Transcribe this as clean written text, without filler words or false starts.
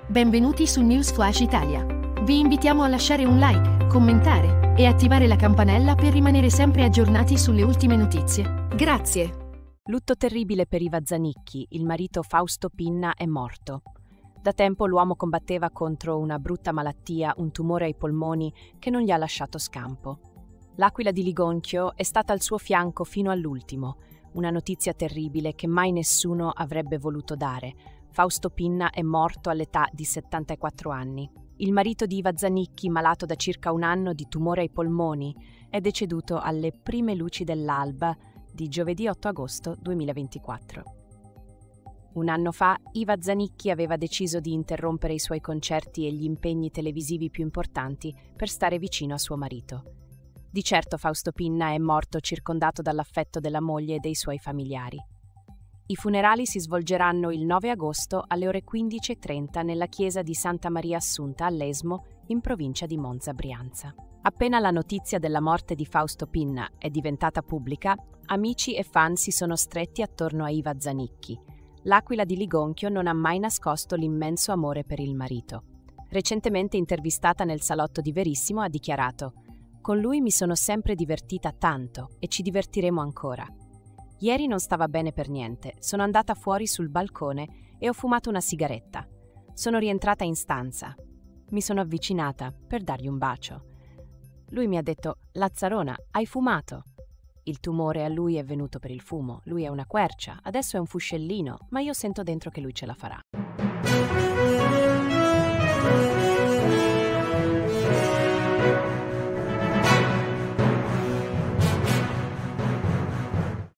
Benvenuti su News Flash Italia. Vi invitiamo a lasciare un like, commentare e attivare la campanella per rimanere sempre aggiornati sulle ultime notizie. Grazie. Lutto terribile per Iva Zanicchi, il marito Fausto Pinna è morto. Da tempo l'uomo combatteva contro una brutta malattia, un tumore ai polmoni che non gli ha lasciato scampo. L'Aquila di Ligonchio è stata al suo fianco fino all'ultimo, una notizia terribile che mai nessuno avrebbe voluto dare. Fausto Pinna è morto all'età di 74 anni. Il marito di Iva Zanicchi, malato da circa un anno di tumore ai polmoni, è deceduto alle prime luci dell'alba di giovedì 8 agosto 2024. Un anno fa, Iva Zanicchi aveva deciso di interrompere i suoi concerti e gli impegni televisivi più importanti per stare vicino a suo marito. Di certo Fausto Pinna è morto circondato dall'affetto della moglie e dei suoi familiari. I funerali si svolgeranno il 9 agosto alle ore 15:30 nella chiesa di Santa Maria Assunta all'Esmo, in provincia di Monza, Brianza. Appena la notizia della morte di Fausto Pinna è diventata pubblica, amici e fan si sono stretti attorno a Iva Zanicchi. L'Aquila di Ligonchio non ha mai nascosto l'immenso amore per il marito. Recentemente intervistata nel salotto di Verissimo ha dichiarato: «Con lui mi sono sempre divertita tanto e ci divertiremo ancora. Ieri non stava bene per niente, sono andata fuori sul balcone e ho fumato una sigaretta. Sono rientrata in stanza. Mi sono avvicinata per dargli un bacio. Lui mi ha detto: Lazzarona, hai fumato? Il tumore a lui è venuto per il fumo, lui è una quercia, adesso è un fuscellino, ma io sento dentro che lui ce la farà».